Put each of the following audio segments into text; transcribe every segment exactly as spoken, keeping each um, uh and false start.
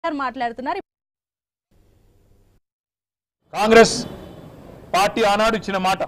మాట్లాడుతున్నారు. కాంగ్రెస్ పార్టీ ఆనాడు ఇచ్చిన మాట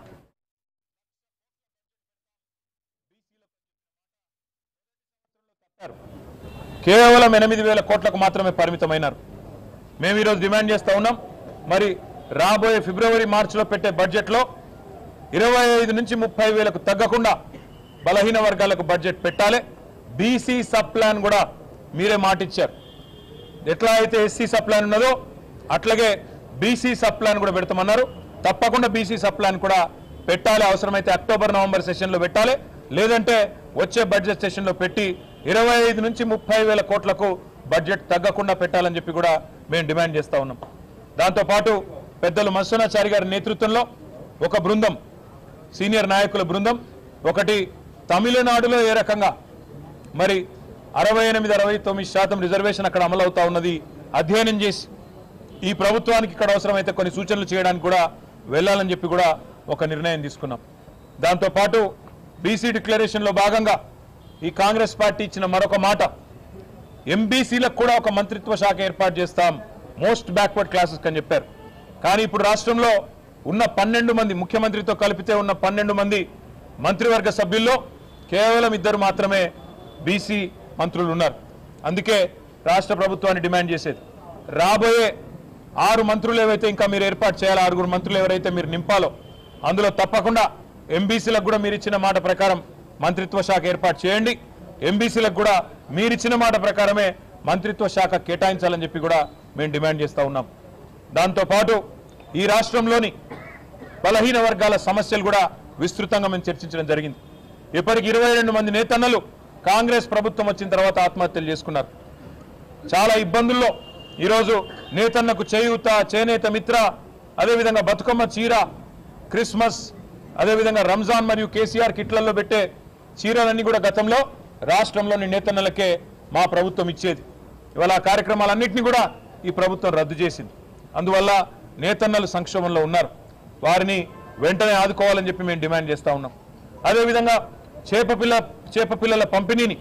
కేవలం ఎనిమిది వేల కోట్లకు మాత్రమే పరిమితమైనారు. మేము ఈరోజు డిమాండ్ చేస్తా ఉన్నాం, మరి రాబోయే ఫిబ్రవరి మార్చిలో పెట్టే బడ్జెట్లో ఇరవై ఐదు నుంచి ముప్పై వేలకు తగ్గకుండా బలహీన వర్గాలకు బడ్జెట్ పెట్టాలి. బీసీ సబ్ ప్లాన్ కూడా మీరే మాట ఇచ్చారు. ఎట్లా అయితే ఎస్సీ సబ్ ప్లాన్ ఉన్నదో అట్లాగే బీసీ సబ్ ప్లాన్ కూడా పెడతామన్నారు. తప్పకుండా బీసీ సబ్ ప్లాన్ కూడా పెట్టాలి. అవసరమైతే అక్టోబర్ నవంబర్ సెషన్లో పెట్టాలి, లేదంటే వచ్చే బడ్జెట్ సెషన్లో పెట్టి ఇరవై ఐదు నుంచి ముప్పై వేల కోట్లకు బడ్జెట్ తగ్గకుండా పెట్టాలని చెప్పి కూడా మేము డిమాండ్ చేస్తూ ఉన్నాం. దాంతోపాటు పెద్దలు మత్స్యనాచారి గారి నేతృత్వంలో ఒక బృందం, సీనియర్ నాయకుల బృందం ఒకటి తమిళనాడులో ఏ రకంగా మరి అరవై ఎనిమిది అరవై తొమ్మిది శాతం రిజర్వేషన్ అక్కడ అమలు అవుతా ఉన్నది అధ్యయనం చేసి ఈ ప్రభుత్వానికి ఇక్కడ అవసరమైతే కొన్ని సూచనలు చేయడానికి కూడా వెళ్ళాలని చెప్పి కూడా ఒక నిర్ణయం తీసుకున్నాం. దాంతోపాటు బీసీ డిక్లరేషన్లో భాగంగా ఈ కాంగ్రెస్ పార్టీ ఇచ్చిన మరొక మాట, ఎంబీసీలకు కూడా ఒక మంత్రిత్వ శాఖ ఏర్పాటు చేస్తాం, మోస్ట్ బ్యాక్వర్డ్ క్లాసెస్ అని చెప్పారు. కానీ ఇప్పుడు రాష్ట్రంలో ఉన్న పన్నెండు మంది ముఖ్యమంత్రితో కలిపితే ఉన్న పన్నెండు మంది మంత్రివర్గ సభ్యుల్లో కేవలం ఇద్దరు మాత్రమే బీసీ మంత్రులు ఉన్నారు. అందుకే రాష్ట్ర ప్రభుత్వాన్ని డిమాండ్ చేసేది, రాబోయే ఆరు మంత్రులు ఏవైతే ఇంకా మీరు ఏర్పాటు చేయాలో, ఆరుగురు మంత్రులు ఎవరైతే మీరు నింపాలో అందులో తప్పకుండా ఎంబీసీలకు కూడా మీరు ఇచ్చిన మాట ప్రకారం మంత్రిత్వ శాఖ ఏర్పాటు చేయండి. ఎంబీసీలకు కూడా మీరిచ్చిన మాట ప్రకారమే మంత్రిత్వ శాఖ కేటాయించాలని చెప్పి కూడా మేము డిమాండ్ చేస్తూ ఉన్నాం. దాంతోపాటు ఈ రాష్ట్రంలోని బలహీన వర్గాల సమస్యలు కూడా విస్తృతంగా మేము చర్చించడం జరిగింది. ఇప్పటికి ఇరవై రెండు మంది నేతన్నలు కాంగ్రెస్ ప్రభుత్వం వచ్చిన తర్వాత ఆత్మహత్యలు చేసుకున్నారు. చాలా ఇబ్బందుల్లో ఈరోజు నేతన్నకు చేయూత, చేనేత మిత్ర, అదేవిధంగా బతుకమ్మ చీర, క్రిస్మస్, అదేవిధంగా రంజాన్ మరియు కేసీఆర్ కిట్లలో పెట్టే చీరలన్నీ కూడా గతంలో రాష్ట్రంలోని నేతన్నలకే మా ప్రభుత్వం ఇచ్చేది. ఇవాళ ఆ కార్యక్రమాలన్నింటినీ కూడా ఈ ప్రభుత్వం రద్దు చేసింది. అందువల్ల నేతన్నలు సంక్షోభంలో ఉన్నారు, వారిని వెంటనే ఆదుకోవాలని చెప్పి మేము డిమాండ్ చేస్తూ ఉన్నాం. అదేవిధంగా చేపపిల్ల చేపపిల్లల పంపిణీని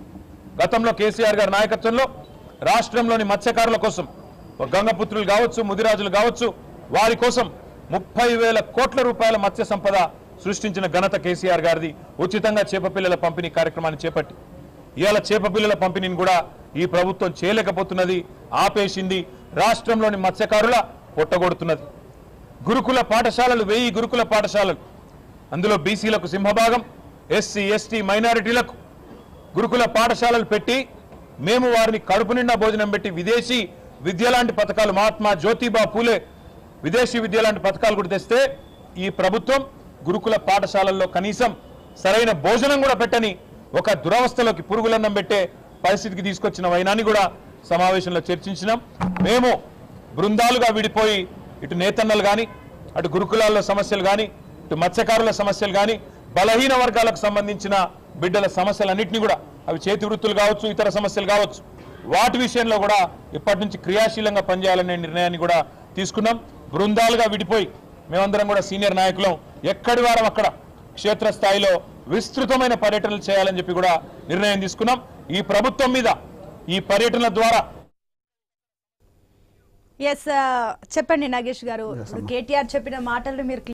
గతంలో కేసీఆర్ గారి నాయకత్వంలో రాష్ట్రంలోని మత్స్యకారుల కోసం, గంగపుత్రులు కావచ్చు, ముదిరాజులు కావచ్చు, వారి కోసం ముప్పై వేల కోట్ల రూపాయల మత్స్య సంపద సృష్టించిన ఘనత కేసీఆర్ గారిది. ఉచితంగా చేపపిల్లల పంపిణీ కార్యక్రమాన్ని చేపట్టి ఇవాళ చేపపిల్లల పంపిణీని కూడా ఈ ప్రభుత్వం చేయలేకపోతున్నది, ఆపేసింది. రాష్ట్రంలోని మత్స్యకారుల పొట్టగొడుతున్నది. గురుకుల పాఠశాలలు, వెయ్యి గురుకుల పాఠశాలలు, అందులో బీసీలకు సింహభాగం, ఎస్సీ ఎస్టీ మైనారిటీలకు గురుకుల పాఠశాలలు పెట్టి మేము వారిని కడుపు నిండా భోజనం పెట్టి విదేశీ విద్య లాంటి పథకాలు, మహాత్మా జ్యోతిబా పూలే విదేశీ విద్య లాంటి పథకాలు కూడా తెస్తే ఈ ప్రభుత్వం గురుకుల పాఠశాలల్లో కనీసం సరైన భోజనం కూడా పెట్టని ఒక దురవస్థలోకి, పురుగులన్నం పెట్టే పరిస్థితికి తీసుకొచ్చిన వైనాన్ని కూడా సమావేశంలో చర్చించినాం. మేము బృందాలుగా విడిపోయి ఇటు నేతన్నలు కానీ, అటు గురుకులాల్లో సమస్యలు కానీ, ఇటు మత్స్యకారుల సమస్యలు కానీ, బలహీన వర్గాలకు సంబంధించిన బిడ్డల సమస్యలన్నింటినీ కూడా, అవి చేతి వృత్తులు కావచ్చు, ఇతర సమస్యలు కావచ్చు, వాటి విషయంలో కూడా ఇప్పటి నుంచి క్రియాశీలంగా పనిచేయాలనే నిర్ణయాన్ని కూడా తీసుకున్నాం. బృందాలుగా విడిపోయి మేమందరం కూడా సీనియర్ నాయకులం ఎక్కడి వారం అక్కడ క్షేత్రస్థాయిలో విస్తృతమైన పర్యటనలు చేయాలని చెప్పి కూడా నిర్ణయం తీసుకున్నాం. ఈ ప్రభుత్వం మీద ఈ పర్యటన ద్వారా ఎస్ చెప్పండి నాగేష్ గారు, కేటీఆర్ చెప్పిన మాటలు మీరు